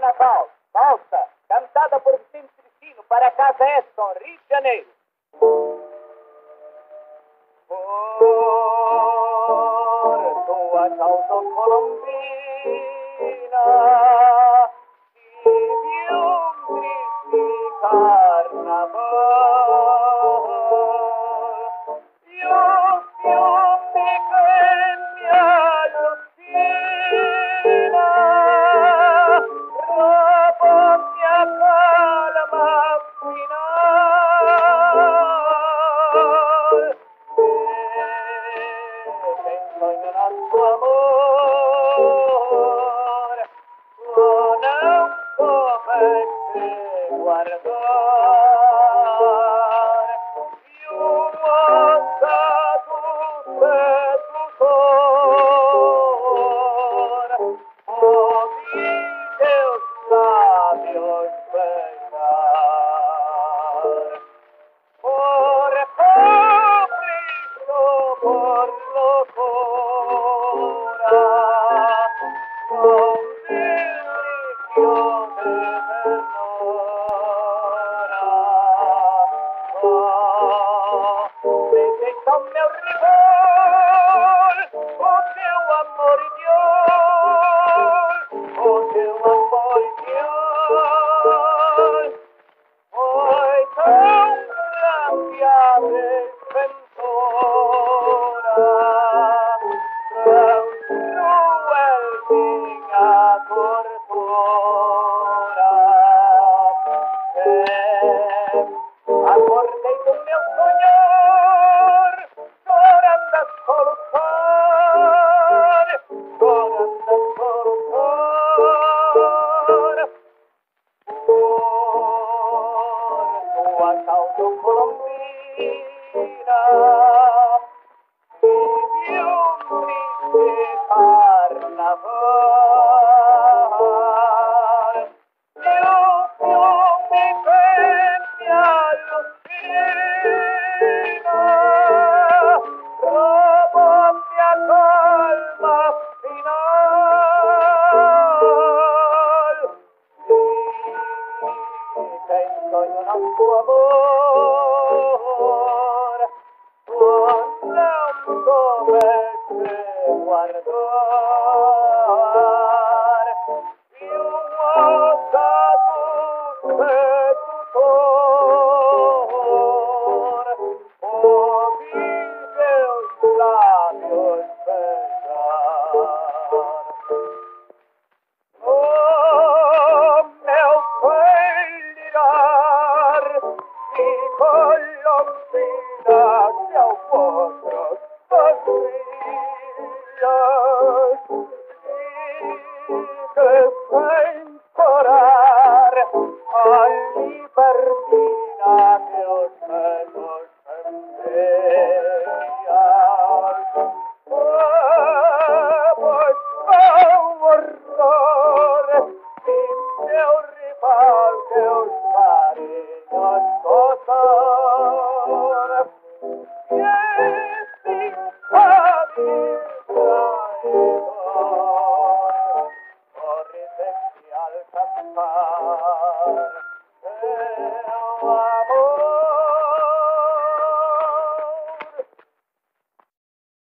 Carnaval, valsa, cantada por Vicente Cristino para Casa Edson, Rio de Janeiro. Por tua causa colombina, vive un triste carnaval. Dios me alucina, robo mi calma final. Vengono tu amor, non è un come guardare, io ho dato tutto oh Deus labios besar, por capricho, por locura, con delirio de ternura. Oh, desejo meu rigor, o teu amor Deus, o teu amor Deus, foi tão grande a desventura, tão cruel minha tortura. Acordei do meu sonhar, chorando a soluçar, chorando a soluçar. Tua causa colombina, vive un triste carnaval. Dios mi fe me alucina, robo mi calma final. Penso io non tuo amor, non dovesse guardare, io ho dato tutto, oh Deus labios besar. Oh, meu beijar, mi colombina, seu potros pastillas, que sem parar a libertad.